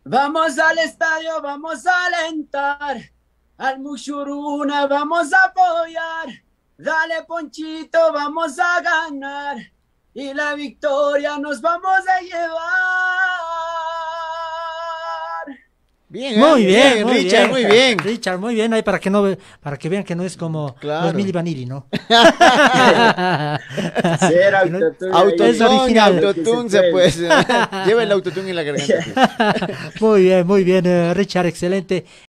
Vamos al estadio, vamos a alentar. Al Mushuruna vamos a apoyar. Dale, Ponchito, vamos a ganar. Y la victoria nos vamos a llevar. Bien, Muy bien, bien, muy Richard, bien. muy bien. Richard, muy bien, ahí para que no para que vean que no es como los Claro. Milli Vanilli, ¿no? Cero Que no- autotune ahí. Es Autotune, original. autotune se pues. Lleva el autotune en la garganta, pues. Muy bien, Richard, excelente.